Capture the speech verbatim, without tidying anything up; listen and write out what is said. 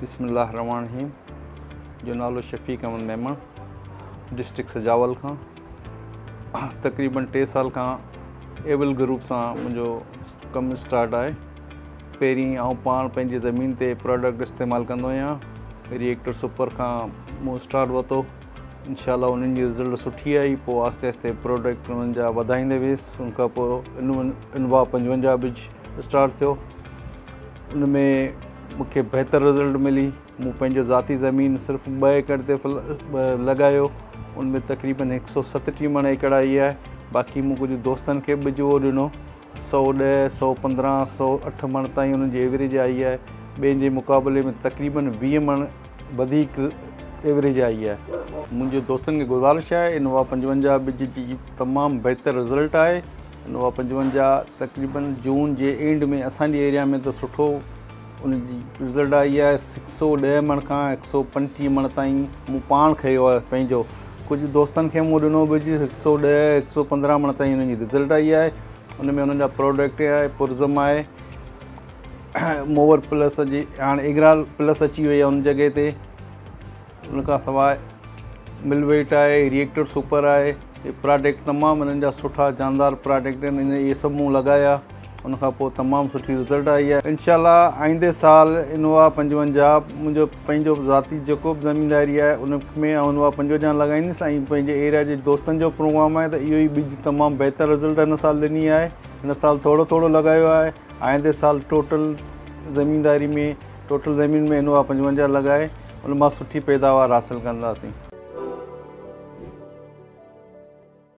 बिस्मिल्लाहिर्रहमानिर्रहीम। जो नालो शफ़ीक अहमद मेमन, डिस्ट्रिक्ट सजावल खां। तक़रीबन टे साल खां एवल ग्रुप सां मुंहिंजो कमु स्टार्ट आहे। पहिरीं आउं पाण पंहिंजी ज़मीन ते प्रोडक्ट इस्तेमालु कंदो आहियां। रिएक्टर सुपर खां मूं स्टार्ट वरितो। इंशाअल्लाह उन्हनि जी रिज़ल्ट सुठी आई। पोइ आहिस्ते आहिस्ते प्रोडक्ट उन्हनि जा वधाईंदे वियुसि। उन खां पोइ इन इनवा पंजवंजाह बिज स्टार्ट थियो। उन में मूंखे बहितर रिज़ल्ट मिली। मूं पंहिंजो ज़ाती ज़मीन सिर्फ़ु ॿ एकड़ ते लॻायो। उन में तक़रीबन हिकु सौ सतटीह मण एकड़ आई आहे। बाक़ी मूं कुझु दोस्तनि खे बि उहो ॾिनो। सौ ॾह सौ पंद्रहं सौ अठ मण ताईं उन्हनि जी एवरेज आई आहे। ॿियनि जे मुक़ाबले में तक़रीबन वीह मण वधीक एवरेज आई आहे। मुंहिंजे दोस्तनि खे गुज़ारिश आहे, इनोवा पंजवंजाह बिज जी तमामु बहितर रिज़ल्ट आहे। इनोवा पंजवंजाह तक़रीबन जून जे एंड में असांजे एरिया में त सुठो उन जी रिज़ल्ट आई आहे। हिकु सौ ॾह मण खां हिकु सौ पंटीह मण ताईं मूं पाण खयो आहे पंहिंजो। कुझु दोस्तनि खे मूं ॾिनो बिज हिकु सौ ॾह हिकु सौ पंद्रहं मण ताईं उन जी रिज़ल्ट आई आहे। उन में उन्हनि जा प्रोडक्ट आहे, पुरज़म आहे, मोवर प्लस जी हाणे इगराल प्लस अची वई आहे उन जॻह ते। उन खां सवाइ मिलवेट आहे, रिएक्टर सुपर आहे। इहे प्रोडक्ट तमामु इन्हनि जा सुठा जानदार प्रोडक्ट आहिनि। इन इहे सभु मूं लॻाया। उन खां पोइ तमामु सुठी रिज़ल्ट आई आहे। इंशाअल्लाह आईंदे साल इनोवा पंजवंजाह मुंहिंजो पंहिंजो ज़ाती जेको बि ज़मीनदारी आहे उन में आउं इनोवा पंजवंजाह लॻाईंदुसि। ऐं पंहिंजे एरिया जे दोस्तनि जो प्रोग्राम आहे त इहो ई बिज तमामु बहितर रिज़ल्ट हिन साल ॾिनी आहे। हिन साल थोरो थोरो लॻायो आहे। आईंदे साल टोटल ज़मीनदारी में टोटल ज़मीन में इनोवा पंजवंजाह लॻाए उन मां सुठी पैदावार हासिलु कंदासीं।